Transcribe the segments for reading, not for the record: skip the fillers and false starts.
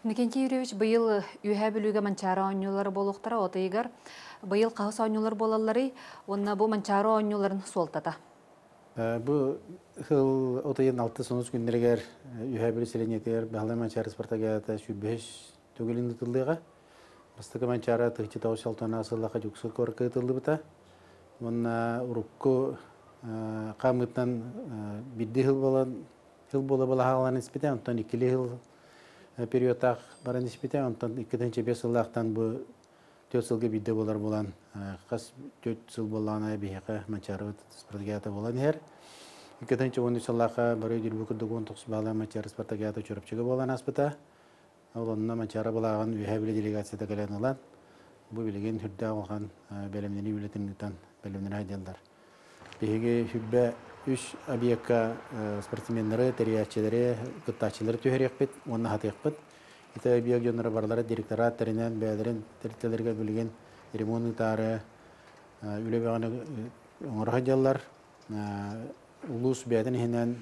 Никентий Юрьевич быйыл үйә бүлүгө манчара оңнолары болуктара отыйгар быйыл кахыс оңнолар болалары онна бу манчара оңноларын суолтата. Бу хыл отыйын 6 күндергер үйә бүлү селенетер бәле манчара спартагиата шүбеш түгелин тылдыга. Бастыгы манчара тыгчы таушалтана сыллака жуксы коркы тылдыбыта. Онна урукку камытан бидди хыл бола халан испите, онтан 2 хыл периодтах баран испите, онтан 2-5 сыллактан бу 4 сылга бидде болар болан, кас 4 сыл болана бияка манчара спартагиата болан хер. 2-10 сыллака бары дирбу кырдык 19 бала манчара спартагиата чорупчыга болан аспыта. Олонна манчара болаган үйәбілі делегацияда кәлән алан. Бұл білеген хүрді алған бәлемдені білетіндіктен бәлемдені айдалдар. Беге хүрбә 3 объектка спортсменлері, тәриятчелері, күттачылары түйерек бет, онына хатық бет. Ita biyak jonlara barlara direktorat terinden beylerin teritelerge bilgen remontları üle bağını orhajallar ulus beyden hinen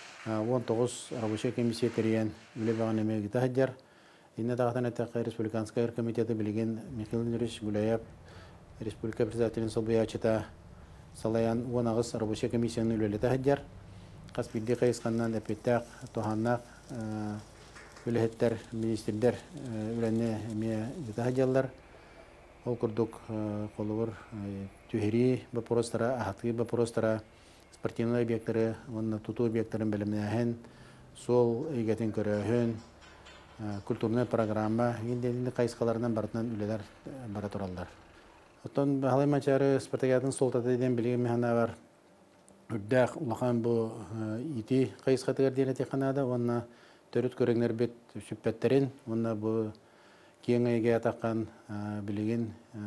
19 Arabuşa komissiya teriyen üle bağını mevgita hajjar. İnne dağıtan etaqı Respublikanskaya komiteti bilgen Mikhail Nurish Gulayab Respublika Prezidentinin solbuya açıta salayan 19 Arabuşa komissiyanın ülelete hajjar. Qas bildi qayısqandan epettaq tohannak Ülhetler, ministerler, ülenne emiye detaylar. Ol kurduk kolur tüheri baporostara, ahatki baporostara, sportivnoy obyektleri, onun tutu obyektlerin bilimlehen, sol egetin körühün, kulturnoy programma, yine kayıskalarından barınan üleler baratorallar. Oton halay maçarı Spartakiyatın soltada eden bilgim mehana var. Üddaq ulaqan bu iti kayıskatıgar diyene tekanada, onun Törüt körüngler bet süppetlerin, onda bu kiyengayge ataqan bilgin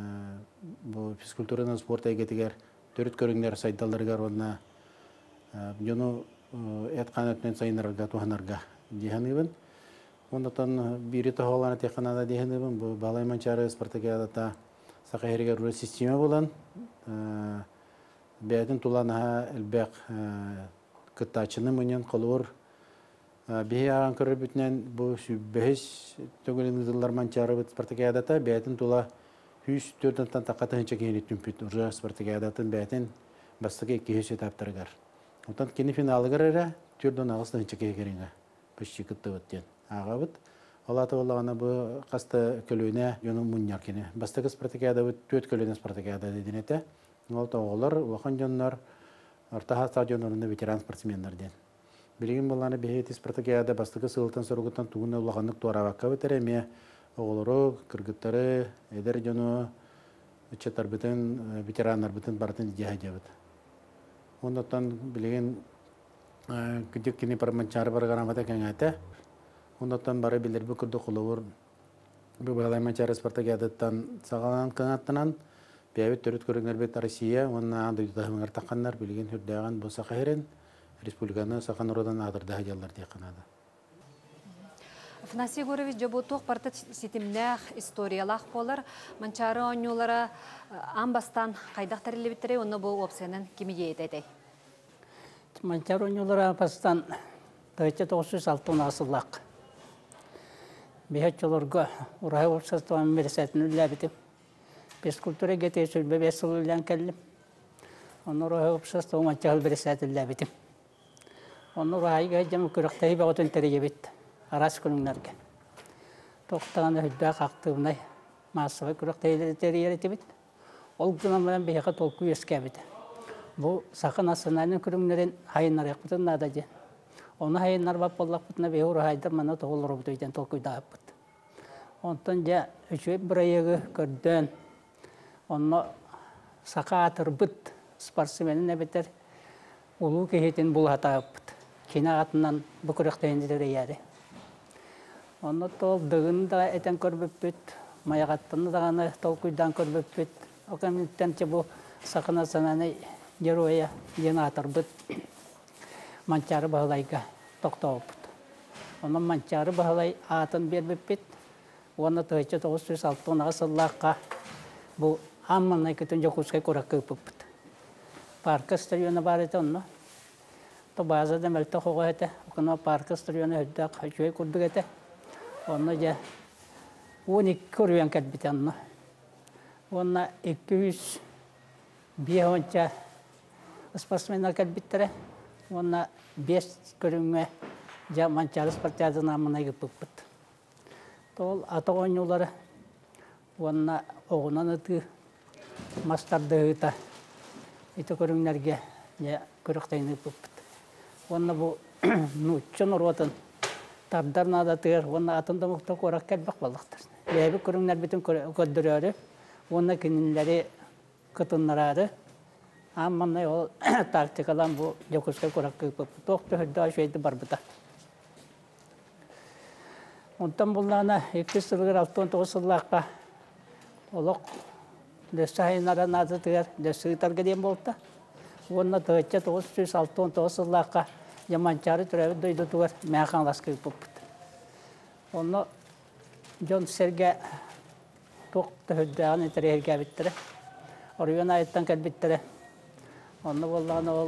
bu fizkulturadan sporta egetiger törüt körüngler saydallargar onda jonu etqan ötmen sayınlarga tuhanarga dihanыбын. Ondan biri toholana tekanada dihanыбын bu balay mançarı Spartakiyada saqaheriga rol sistema bolan beytin tulanaha elbaq kıttaçını münyen qolur. Bihe aran körür bütünen bu sübbehiş tögülün yıllar mançarı bit Spartakiyadata beytin tula 104'ten taqata hinçe kehini tümpüt urja Spartakiyadatan beytin bastıqı 2 hüsü taptırgar. Ondan keni finalı garara türdön ağızda hinçe keheringa. Pişçi kıttı bitten. Ağa bit. Olatı olağına bu qasta kölüne yonun munyar keni. Bastıqı Spartakiyada bit 4 kölüne Spartakiyada dedinete. Olta oğlar, ulaqan jonlar, orta stadionlarında veteran sportsmenler den. Bilgin bolany beheti Spartakiyada bastıqı sıltan sorugutan tuğuna ulağanlık tuarabakka bitereme oğuluru, kırgıtları, eder jonu, çetar bütün, veteranlar bütün barıtın cihajabıt. Ondan bilgin küçük kini parmançarı bargaramata kengate. Ondan barı bilir bu kurdu kuluvur. Bu balay mançarı Spartakiyadatan sağlanan kanatlanan beyabit törüt körüngler bet Rusya, ondan duyduğu taqanlar bilgin hürdağın bu saqahirin. Республиканы сақан ородан адырда хаjallar дияканада. Афанасий Егорович, жабутуq парта ситимнах историялах болар. Манчары оңнолара амбастан қайдақ тәрелебіттере, оны бұл опсенен кемеге етеді? Манчары оңнолара амбастан 1906 асыллақ. Бейхет жолырға ұрай опсастуан мересетін үлләбітім. Бес культура гете сүлбе 5 сыл үллән кәлім. Оны ұрай опсастуан манчары мересетін үлләбітім. Onu rayga jam kuraktahi bagotun terejebit aras kununlarga. Toqtağını hüdda qaqtığımday masıva kuraktahi terejebit. Ol günamdan beyaqa tolku eskebit. Bu saqın asınayının kurumların hayınlar yaqbıtın nadaje. Onu hayınlar bap bollaq butuna behu rahaydır mana toğulur butuydan tolku dağıp but. Ondan ja üçüp bir ayağı gördün. Onu saqa atır bıt sportsmenin nebiter ulu kehetin bul hatağıp but. Kina atından bu kuraktahindileri yeri. Onu tol dağında eten körbüpüt, mayaqattını dağını tol kuydan körbüpüt. O kamitten bu sakına sananı yeroya yena atar bıt. Mançarı bağlayga tokta oput. Onun mançarı bağlay atın bir büpüt. Onu tığıcı 906 asıllaqqa bu ammanay kütün jokuskay kurakı büpüt. Parka stadyona barıtı onu. To bazada melto hoga hete, okno parka stadiona hüddak hücüye kurduk hete. Onunla ja 12 kuryan kalbiti anna. Onunla 200 bir onca sportsmenler kalbittere. Onunla 5 kuryan ja mançarı sportiyazı namına gıpıpıt. Tol ata oyuncuları onunla oğunan ıtı mastardığıta iti kuryanlarga ja kuryaktayını gıpıpıt. Onunla bu nuççun orvatın tabdarına da tığır, onunla atında muhtar korak kalbak balıktır. Lebi kuryanlar bütün köddürüyordu. Onunla kininleri kıtınlararı. Amma yol taktikalan bu Jakuska korak gıpıpıt. Doktor hüdda şeydi barbıta. Ondan bunlarına 2 sılgır 6-9 yıllıkta oluk dösahинara nazı tığır, dösügitar gediyen bolta. Onunla tığıtça 906-9 yıllıkta yamançarı türevi duydu tığır, meğanlaskı gıpıpıt. Onu John Serge Tokta hüddağın eteri herge bittire. Oraya ayettan kalbittere. Onu vallahi ol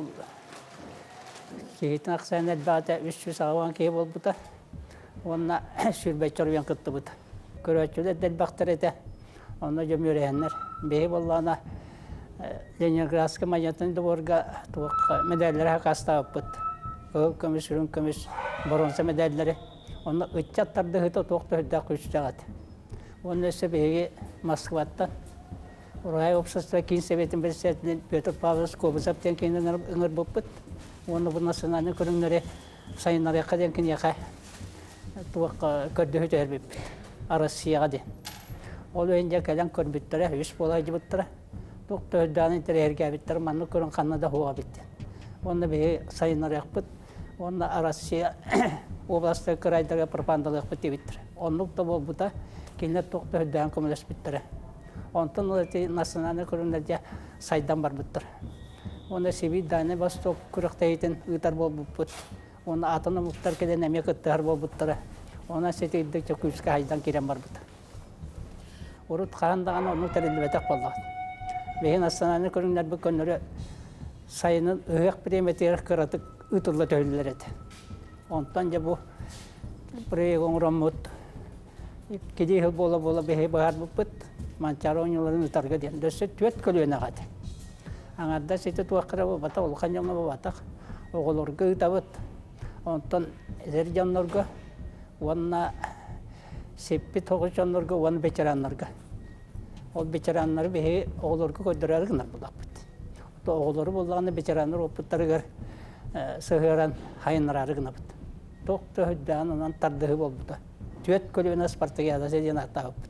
kihitin aksayan elbette 300 ağvan kihi bol buta. Onunla sürbeç oraya kıttı buta. Köröçüde del baktırete. Onu cümüreyenler. Behi vallahi Leningradsky mayatın da orga medalleri hakasta yapıt. Öğüp kömüş, ürün kömüş, bronze medalleri. Onu ıççattardı hıta tokta hüddağ kuşçağıt. Onun ise behi Moskvat'tan. Oraya общество Kin Sovyet'in Beresiyatinin Petr Pavlos Kobuzap'tan kendine ıngır bıpıt. Onu bu nasılını körünleri sayınları yakadan kin yakay. Tuğak kördü hütü erbip. Arasıya de. Olu önce kalan körbüttüre, yüz bolaycı büttıre. Tokta hüddağının iteri herge bittir, manlı körün kanada huğa bitti. Onu behi sayınları yakpıt. Onu Arasıya oblastı kıraydaga propagandalı yakpıt bittir. Onluk da bol buta, kinler tokta hüddağın komünist bittir. Ondan öte nasyonel kurumlarca saydan var budur. Onu sevi dane Vostok kuruktayın ıtar bol buput. Onu atını muhtar keden emek ıtar bol budur. Ona setidikçe kuyuska haydan kiren var budur. Urut kağındağın onu terili betek bollar. Ve nasyonel kurumlar bu konuları sayının ıyak primeteri kıratık ıtırla töylüler edi. Ondan bu buraya gongramut. Kedi yıl bola behe bahar buput. Mançar oyuncuların targa diyen döse tüet kölüne gadi. Anadda sete tuakra bu bata olkan jamna bu batak. Oğulurga tabut. Ondan eder jamnurga wanna seppi toğu jamnurga wan beçaranlarga. Ol beçaranlar behe oğulurga koydurar gınar bulapıt. To oğuluru bulağını beçaranlar oputtarıgar sığıran hayınlar gınapıt. Tokta hüddağın onan tardığı bol buda. Tüet kölüne Spartakiyada sediyen atta oput.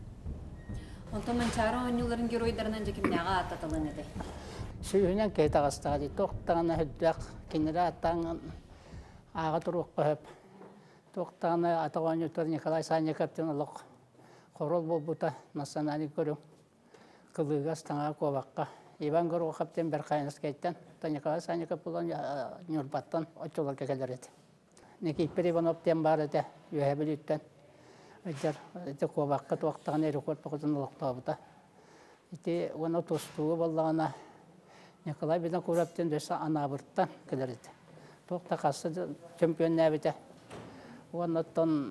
Ondan mançara oyuncuların geroylarından kimnağa atatılın edi. Suyunan kayta gastadi toqtana hüddaq kinira atan ağa turuq qahab. Toqtana atağanyutar Nikolay Sanyakaptin oluq. Qorol bolbuta nasanani görüm. Kılıgas tanga kovaqqa. Ivan Goro kapten berqaynas kaytan. Nikolay Sanyakap olan Nurbattan oçolar kekeler edi. Nikipir Ivanov'ten bar edi. Yuhebilütten. Ejar ete kovaqqa toqtana erikot paqıtın oluqta buta. Iti onu tostuğu vallağına Nikolay birden kurapten döse anabırttan gelir edi. Toqta qası çempiyon nebite. Ondan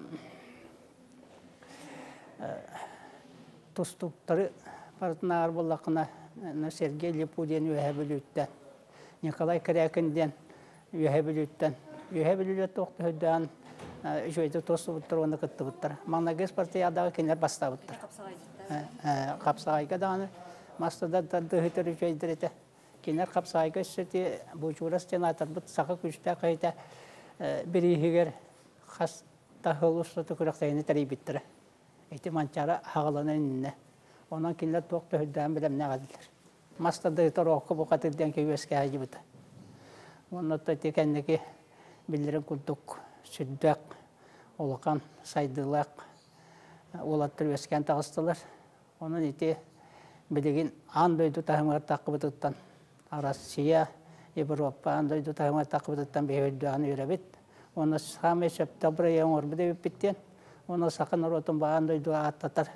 tostukları partner bollaqına Sergey Lepudin ühebilütten. Nikolay Kraken'den ühebilütten. Ühebilüt toqta hüddan şöyle tostukları onu kıttıbıttır. Manages partiyada kenler bastabıttır. Kapsayga dağını mastada da hütörü şeydirete. Kenar kapsayga seti bu çurastan atar bu sakı güçte kayta biri higer has tahılışta kuruktayını teri bittir. İşte mançara hağlanın ne. Ondan kinler tokta hüddan bilem ne kadar. Mastada hütör oku bu kadar ki üyeske hacı bitti. Ondan da tekendeki bildirim kulduk süddük olakan saydılak olattır üyesken tağıstılar. Onun iti bilgin andoydu tahımlar takıbıtıttan Arasya, Avrupa andoydu tahımlar takıbıtıttan behüddağını yürübit. Onu sami septembre yağmur bir de bitten. Onu sakın orotun ba andoydu atatar.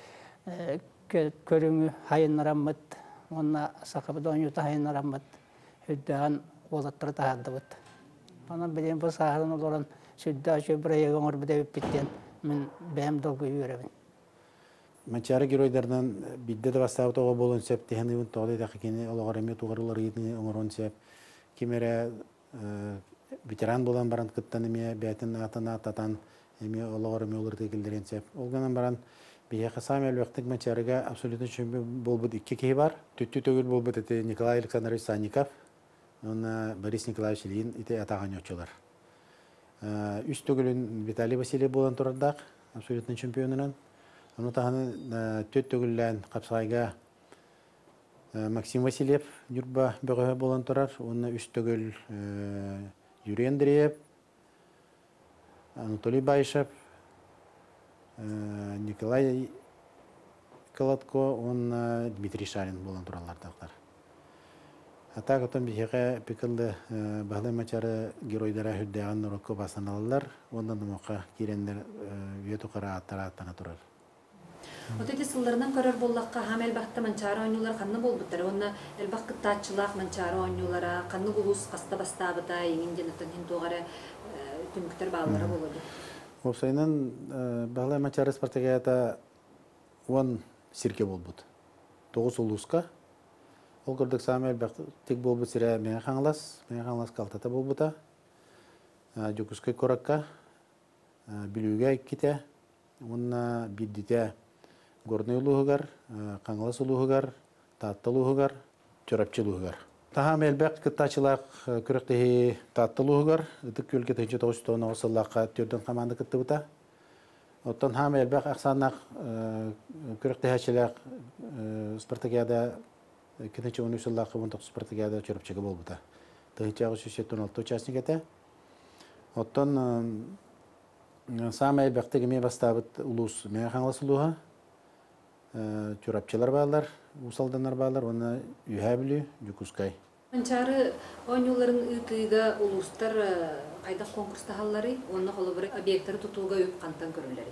Körümü hayınlaramıt. Onu sakıbıda onyuta hayınlaramıt. Hüddağın olattır tahadıbıt. Onun bilin bu saharın olan süddağ şöbre yağmur bir de bitten. мен бәм долгы үйрәбін. Манчары геройдардан бидде да бастабыт оға болын сәп, техені бұн тоғды дақы кені олағар әме туғарылар етіне оңырон сәп. Кемері ветеран болан баран кыттан эме, бәтін атына ататан эме олағар әме олар текілдерен сәп. Олғанан баран бейеқі сам әлбәқтік манчарыға абсолютно шөмбе болбыд икке кей бар. Түтті төгіл болбыд әті Николай Александрович Санников, оны Борис Николаевич Ильин ите атаған өтчілер. Үш төгілін Виталий Василий болан тұрардақ, абсолютно чемпионынан. Оны тағаны төт төгіллән қапсағайға Максим Васильев жүрба бөғі болан тұрар. Оны үш төгіл Юрий Андреев, Анатолий Байшев, Николай Колотко, он Дмитрий Шарин болан тұралар тақтар. Атақ отын бейхеға пекілді бағлай мачары геройдара хүддәған нұрыққа басын алылар. Ондан дұмаққа керендер өйеті қара аттара аттана тұрар. Отети сылларынан көрөр боллаққа хам әлбәқті манчары ойнулар қанны болбыттар. Онна әлбәқ қыттатчылақ манчары ойнулара қанны бұлыс қаста бастабыта, еңінден ұтын хинтуғары түміктер бағылары болады. Опсайынан бағлай мачары спартакията он сирке болбыт. 9 улусқа. Ол көрдік сам әлбәқ тек болбыт сірі мен қаңлас қалтата болбыта. Жүкіскай коракка, білуге кете, онна биддите горный улуғығар, қаңлас улуғығар, татты улуғығар, чорапчы улуғығар. Таһам әлбәқ кыттачылақ күректегі татты улуғығар, үтік көлге 1909 осыллаққа түрден қаманды кытты бұта. Оттан хам әлбәқ ақсанақ күректегі әчілақ спартакиада 2013 осыллаққа 19 спартакиада чорапчыға бол бұта. 1916 участник әті. Оттан сам әлбәқтегі ме бастабыт улус мен қаңлас улуға, чорапчылар бағалар, усалданар бағалар, оны үйәбілі, жүкускай. Манчары ойнуларын үтігі улустар қайдақ конкурста халлары, оны қолы бір объекттары тұтуға өп қантан көрілері.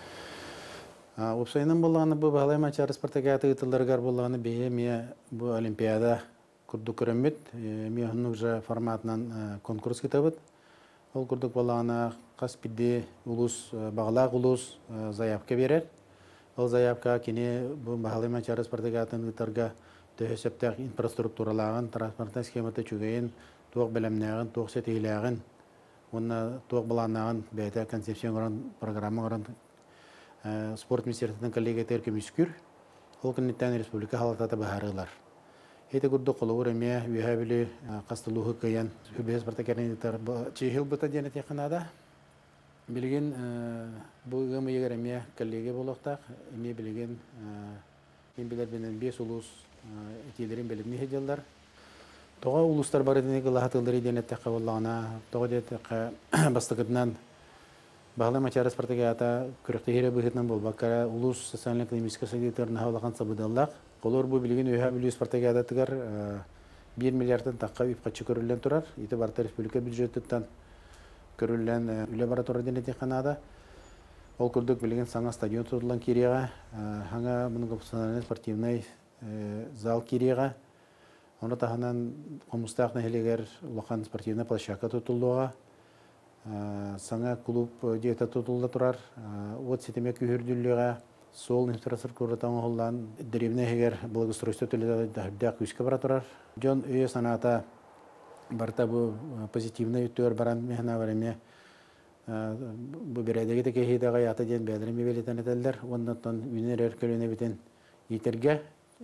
Опсайынан болғаны бұл бағалай манчары спартакиаты ұтыларығар болғаны бейе ме бұл олимпиада күрді көрімет, ме ұнық жа форматынан конкурс кетабыд. Ол күрдік болғаны қас бидде улус, бағалақ улус заявка берер. Ол заявка кене бұл бағалай манчары спартакиатын ұтарға төсептәк инфраструктуралағын, транспортный схематы чүгейін, туық білімнәғін, туық сетейләғін, оны туық баланағын, бәйті концепцион ғырын, программа ғырын, спорт министрліктің коллегатер көміскүр, ол күннеттен республика халататы бағарығылар. Эти күрді қолуыр әме үйәбілі қастылуғы көйен, үбе спартакиатын ұтар чейхіл бұта дене текінада. Білген бұл ғымы егер әме коллеге болуқтақ, әме білген мен білербенен 5 улус етелерін білімні хеделдар. Тоға улустар бар едінегі лағатылдары денеттіққа болағына, тоға деттіққа бастықытынан бағылай мачары спартакиата күректі хері бұғытынан бол. Баққара улус социально-экономический сәдеттерін хавалаған сабыдаллақ. Қолыр бұл білген өйә білі спартакиата тұғар 1 миллиардтан таққа үпқатшы көрілен тұрар. Еті барта республика бюджеттіттен көрілен үлі баратуры денеті қанада. Ол күрдік білген саңа стадион тұтылан кереға, хаңа мұның профессиональный спортивный зал кереға. Оны тағынан қомыстақны хелегер ұлақан спортивный площадка тұтылуға. Саңа клуб диета тұтылда тұрар. От сетеме күйірділіға, сол инфраструктура таңғылдан древне хегер благоустройство төледі күшке бара тұрар. Жон өйе саната барта бұл позитивный өттер баран мехна бареме. Бұл бірәдегі де кейхейдіға яты ден бәдірін бебелетен етелдер. Ондан үйінер әркеліне бітен етерге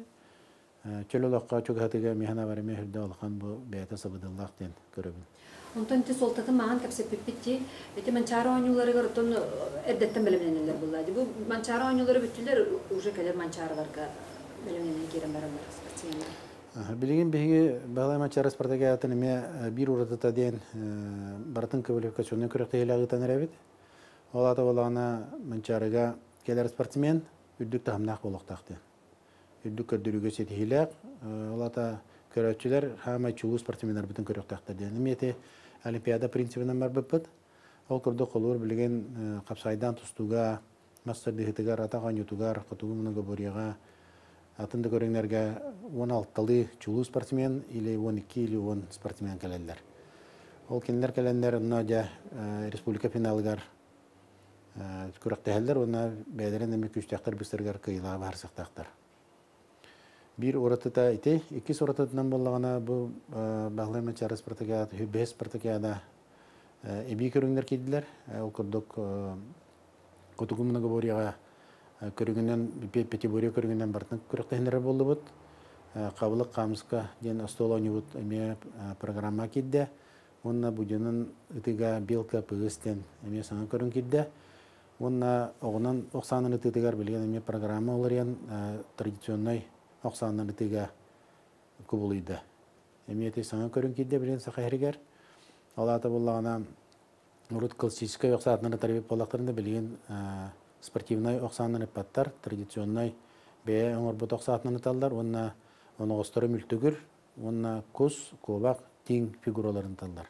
чөл олаққа чөк хатыға мехна бареме хүрді олқан бұл бәйті сабыдылақ ден көрібін. Онтан те солтатын маған кәпсеп пеппетті, әте манчары ойнулары ғыртын әрдеттен білімненелер болады. Бұл манчары ойнулары бүттілер уже кәдер манчарыларға білімненен керен баралар спортсменлер. Білген бейге бағлай манчары спартакиатын әме бір ұрытыта ден бартын квалификационный күректі елағытан әрәбет. Ол аты болағына манчарыға келер спортсмен үрдік тағымнақ болуқтақты. Үрдік көрдірігі сеті еләқ. Ол аты көрәтшілер хамай чулу спортсменлер бүтін күректақтар ден. Әметі олимпиада принципінен бар бұппыд. Ол күрді қолуыр білген қапсайдан тұстуға, мастер дегітігар, атаған ютугар, құтуғы мұнығы бұрияға, атынды көріңлерге 16-лы чулу спортсмен или 12 или 10 спортсмен кәлелдер. Ол кенлер кәлендер ұнна республика финалығар күрәктәһәлләр, онна бәдәрен эме күчтәктер бистергәр кыйла барсактактар. Bir oratı ite, iki oratından bolлагана bu bağlama çarı Spartakiyada, Hübbe Spartakiyada ebi körüngler kediler. O kurduk kutukumuna goboriyaga körüngünden Petiboriya körüngünden bartnak kürektehenler boldu bud. Qabılık qamıska den astol oynubud eme programma kidde. Onna bujanın itiga bilka pıgısten eme sana körüng kidde. Onna oğunan oqsanın itigar bilgen eme programma olariyan tradisyonnay oqsanın itiga kubuluydu. Emiyeti sana körüng kidde bilen saqahrigar. Алата боллагана урут классическая оксатнары тарбият боллактарында билген спортивный оксаннары паттар, традиционный бе оңорбут оксатнаны талдар, онна оногостары мүлтүгүр, онна кус, кобак, тиң фигураларын талдар.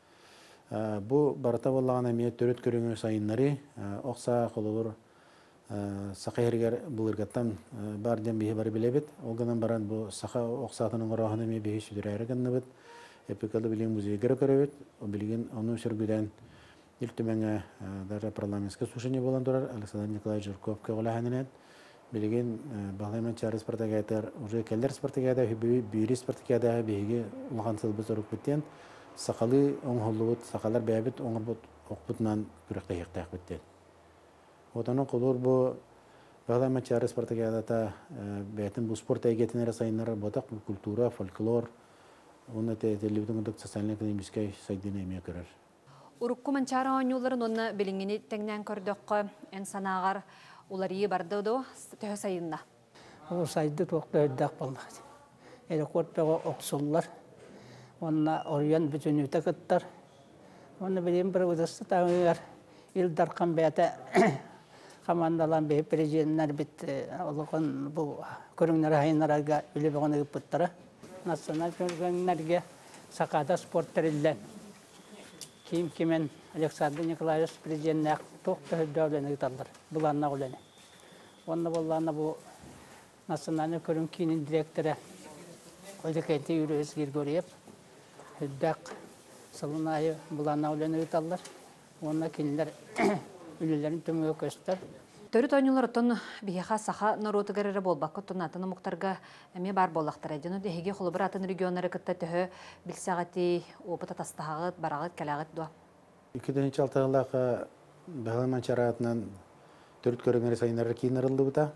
Бу барата боллагана мие төрөт көрүңө сайыннары окса колобур сакайригер булыргаттан барден бие бары билебит. Олганан баран бу сака оксатынын орохана мие бие сүдүрәргәннебит. Эпикалды билген музейгер көрөбүт, билген onu сөргүдөн илтүмеңе даже парламентское слушание болан турар Александр Николаевич Жирков көгөләһәненән билген Бағлайман чары Спартакиада уже келдер Спартакиада бүйри Спартакиада биге улган сылбыз оруп биттен сакалы оңголлубут сакалар бәбит оңорбут окпутнан күрәктә яктак биттен. Отаның колор бу Бағлайман чары Спартакиада бәтин бу спорт әйгәтенә сайыннары ботак культура, фольклор Оны телевизионда да социально-экономический сайдына эмне көрөр. Урукку манчара оңюларын онна билингини теңнен көрдөккө эн санагар уларыйы барды до төһө сайынна. Ол сайды тоқты өддәк болмады. Әлі қорпеға оқсулар. Онна орыян бүтін өті кыттар. Оны білем бір ұдысты таңығар. Илдарқан бәті командалан бейіп президенттер біт олығын бұл көріңнер айынларға үлі бұғыны күппіттара. Национал көргенлерге сақада спорттар ілден. Киім-кимен Александр Николаевич президентіне тоқты өддәулені ұталдар. Бұланна ұлені. Онна болланы бұл национальный көрін кейінің директоры Ойдекенті Юрийевич Григорьев үддәк сылынайы бұланна ұлені ұталдар. Онна кейіндер үлілерін төмеге көстер. Төрүт ойнулар тон бияха саха наротыгары болбакка тонатыны муктарга эме бар боллактар эден деге холбар атын регионнары кытта төһө билсагати опыта тастагыт барагыт калагыт до. 2006 жылдагы Бағлайман чаратынан төрүт көрүнгөр сайыннары кийинерилди бута.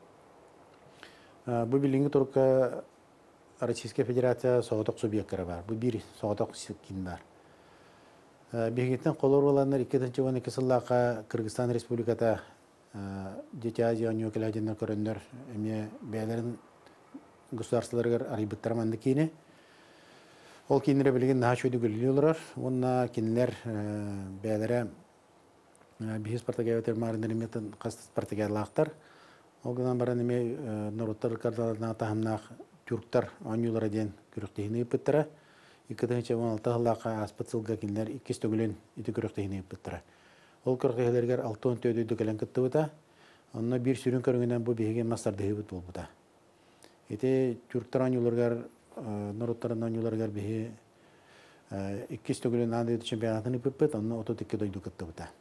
Бу билинги турка Российская Федерация соғытық субъекттері бар. Бу бир соғытық кийин бар. Бегеттен колор боландар 2012 жылдагы Кыргызстан Республиката Дети Азия Ньюкеладинер көрөндөр эме бәләрен государстволарга арибыттар манды кине. Ол кинере билген нахчойды гөллөлөр. Онна кинлер бәләре бихис Спартакиада марындыр метен каст Спартакиадалактар. Олган баран эме народтар кардаларына тахымнак түрктар анюлар ден күрөктөгүнү ыпыттара. 2016 жылдагы аспатсылга кинлер 2 төгүлөн ити күрөктөгүнү ыпыттара. Ол көргөйлөргөр 6 төдөйдү келен кытты бута. Онна бир сүрүн көргөндөн бу биге мастарды хебут болбута. Эте түрктөр анюларга народтарын анюларга биге 2 төгүлөн аны чемпионатын ыппыт, онна 32 дойду кытты бута.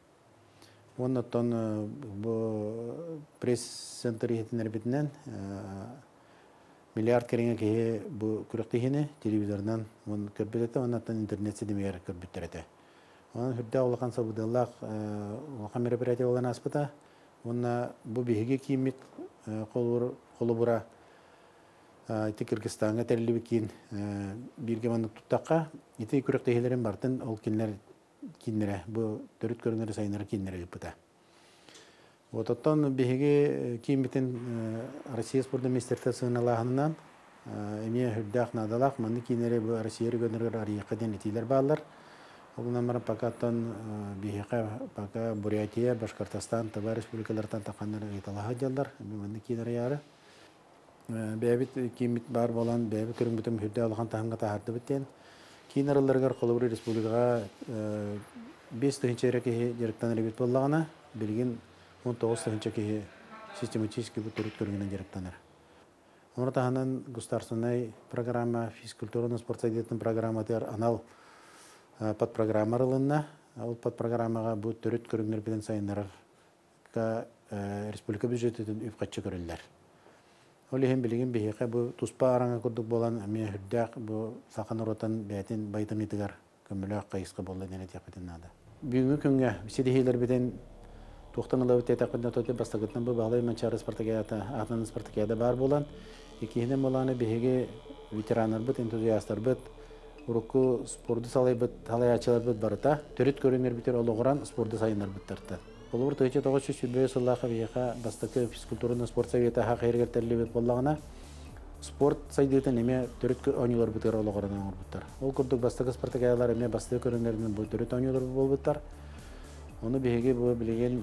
Оннан бу пресс-центр хетинер битнен миллиард кереңе кеге бу күрөктөгүнү телевизордан он көрбөтө, оннан интернет сидемер көрбөттөрөтө. Он худда улахан сабудаллах улахан мероприятие болган аспыта. Онна бу биге кийимит колубура ити Кыргызстанга терилибикин бирге маны туттакка ити күрөктөгүлөрүн бартын ол кинлер бу төрүт көрүнөр сайындар кинлер ыпыта. Оттон биге кийимитин Россия спорт министрлигинин алаһынан эме худдах надалах маны кинлери бу Россия региондор арыякка ден итилер баалар. Олнамар пакаттан бихека пака Бурятия, Башкортостан, Тыва республикалардан такандар италаха жалдар. Мені кинер яры. Бәбит кимит бар болан бәбит көрүнгөтөм хүрдө алган таханга тахарды биттен. Кинерлерге колобур республикага 5 тыгынчереке директан ребит боллагана билген 19 тыгынчеке систематически бу төрүт көрүнгөн директандар. Онда таханан государственный программа физкультурный спорт садетин программатер анал подпрограммаларына, ал подпрограммага бу төрөт көрүнгөр билен сайындар республика бюджететін үп қатшы көрілдер. Ол ехен білеген бейеқе бұл тұспа араңа күрдік болан әме хүддәқ бұл сақан ұротан бәйтін байтын етігер көмілі қайысқы болды дене тепетін нады. Бүгінгі күнге седехейлер беден тоқтан ұлы өте тәқпіден тоте бастағыттан бұл бағлай манчары спартакиада, ағынан спартакиада бар болан. Екеғінен боланы бейге ветеранар бұд, энтузиастар бұд, ұрыққы спорды салай бұд, талай ачалар бұд барыта, төрет көріңер бітер олығыран спорды сайынар бұдтарты. Бұл бұр тұйчы 900 сыллақы бейеқа бастықы физкультурны спорт советі хақ ергертерлі бет болағына спорт сайдыты неме төрет ойнылар бұтыр олығыран оңыр бұттар. Ол күрдік бастықы спартакиадалар еме бастығы көріңерінің бұл төрет ойнылар бол бұттар. Оны бейге бұл білеген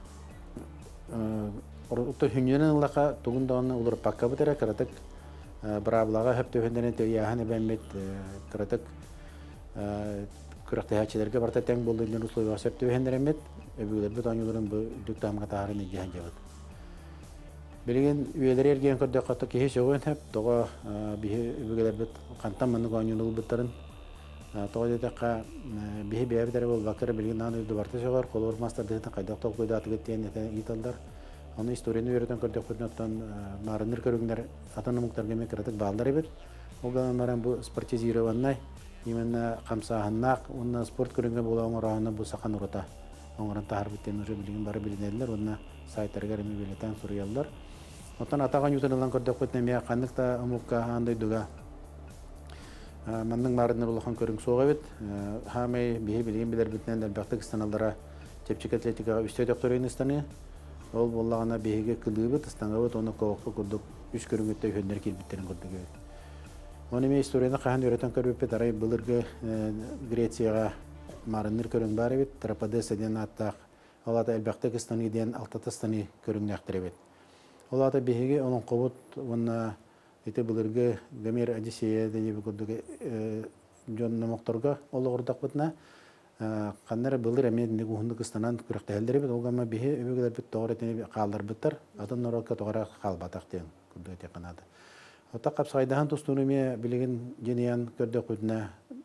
Орто хүннен лака тугунданы улар пакка битера каратык браблага хеп төһөндәне яһаны бәммет каратык күрәктә хәчеләргә барта тәң булды дигән условия хеп төһөндәремет өбүләр бит анюларын бу дүктамга тагырын иҗан җават. Белеген үеләр ергән көрдә каты кеһе шөгөн хеп тога бихе өбүләр бит кантан маны анюлы биттәрен тога дәка бихе бәбәдәр бул вакыр белген аны барта шөгөр колор мастер дигән кайда токойда атыгән италдар. Оны историяны өйрәтен көрдек күрнәттән марыннар көрүгнәр атанымыктарга мекратык балдар бит. Ул галаннардан бу спортизированный именно камсаһыннак, онна спорт көрүнгә була оңораны бу сахан урата. Оңоран тахар биттен уже билген бары билгәннәр, онна сайтларга реме билетен сурыяллар. Отан атаган ютырылган көрдек күтнәмә кандыкта омукка андай дуга. Манның марыннар улахан көрүң сога бит. Хамай бие билген билер битнән әлбәттә станалдара тепчик атлетикага үстә докторын станы. Ол боллағына бейге кылыбыт, станғабыт, оны коваққа күрдік, үш көріңетті өйендер келбіттерін күрдік. Оны мен историяны қаған өретен көрбеппет, арай бұлырғы Грецияға марынныр көрің бар ебет, Трападеса ден аттақ, ол ата әлбәқтік станы ден алтата станы көрің нәқтір ебет. Ол ата бейге оның қобыт, оны еті бұлырғы Гомер Одиссея ден ебі күрдік жонны мұқтырға олы құрдақ бұтына, Қаннары бұлыр әмедінде ғуынды қыстанан күріқті әлдері бет, олғама бейі өбегілер біт тоғыр етіне қалдар біттір, атын нұраққа тоғыра қалбатақ дейін күрді өте қанады. Ота қапсағайдаған тұстуынымен білеген жениян көрді құдына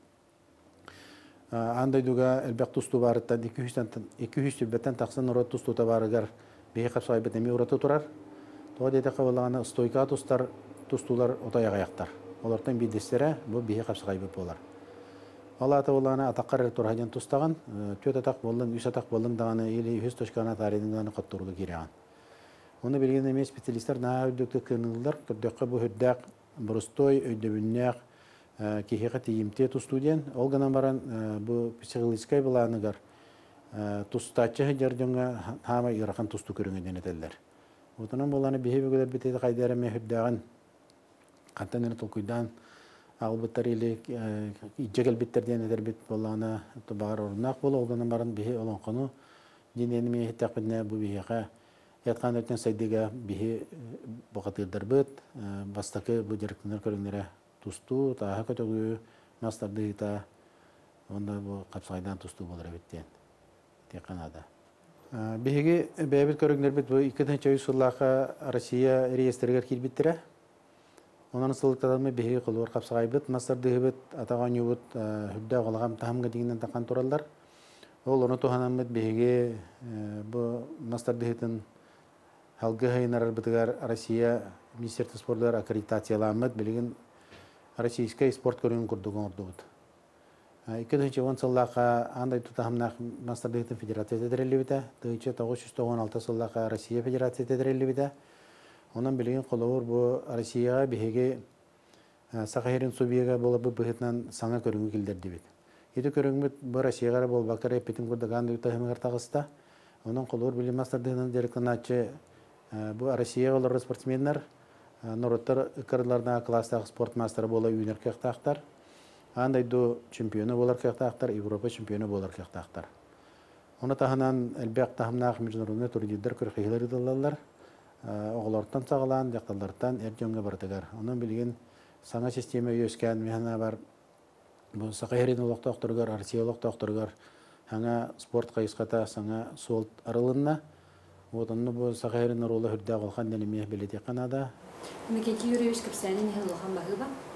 андай дуға әлбәқ тұсту барыттан 200 түббеттен тақсын ұрат тұстуыта барығар бейі қапсағай бет әме ұраты тұрар. Тоға дейті қабылағаны стойка тұстулар отаяға яқтар. Олардың бейдестері бұл бейі қапсағай бет болар. Алата оланы атаққарыр тұрғаден тұстаған, төт атақ болын, үш атақ болын дағаны, елі үз точкана таридіңдағаны қаттырулы кереған. Оны білген емес специалистер наға өйдөкті көнілдер, күрдіққа бұл хүддәқ, бұрыстой, өйдөбіннәқ, кехеға тейімте тұстуден. Олғанан баран бұл психологическай болағыныгар тұстатчы жердіңі хама ирақын тұсту көріңеден етелдер. Отынан боланы бейі бөгілер бітеді қайдараме хүддәғын қантан әрі тұлқыйдан Албыттар или иджегел биттерден edер бит болана бар орнак бол олдан барын бихи олон кону динени ме тақбидне бу бихига яткан өтен сайдыга бихи богатырдар бит бастакы бу директорлар көрүнөрө тусту та хакатөгү мастарды та онда бу капсайдан тусту болор биттен теканада бихиги бебит көрүнөр бит бу 2000 Россия реестрге кирбиттере. Онан сылықтадамы бейгі қылуыр қапсағай бұд, мастар дығы бұд, атаған үй бұд, хүдді ғалғам тағымға дегеннен таққан тұралдар. Ол оны тұханам бұд бейгі бұл мастар дығытын халғы ғайынарар бұдығар Россия Министерство спортлар аккредитацияланмыд, білген Российскай спорт көрігін күрдігін орды бұд. 2010 сыллаға андай тұтағымнақ мастар дығытын федерация тедірелі біді, 1996 сыллаға Россия федерация тедірелі біді. Онан білген қолауыр бұл Россияға бейге сақайырын субиеға болып бұғытнан саңа көріңі келдерді бет. Еті көріңі бұл Россияға бол бақыр әппетін көрдіған ұйттағымығар тағыста. Онан қолауыр білген мастардығынан деректен атшы бұл Россияға олар спортсменлер, нұрыттар үкірлердің кластағы спорт мастары болы үйінер кәқтақтар. Андай ду чемпионы болар кәқтақтар, Европа чемпионы болар кәқтақтар. Оны тағынан әлбәқ тағымнағы международный турнирдер көрқиғылар едалалар. Оғылардан сағылан, жақталардан әрдеңге бардығар. Оның білген саңа система өскен механа бар. Бұл сақайырын олықта оқтырғар, Арсия олықта оқтырғар. Хаңа спорт қайысқата саңа солт арылынна. Отынны бұл сақайырын орылы хүрді ағылған дәнеме біледі қанада. Мекенті юревіш кіпсәнін хелуған бағы ба?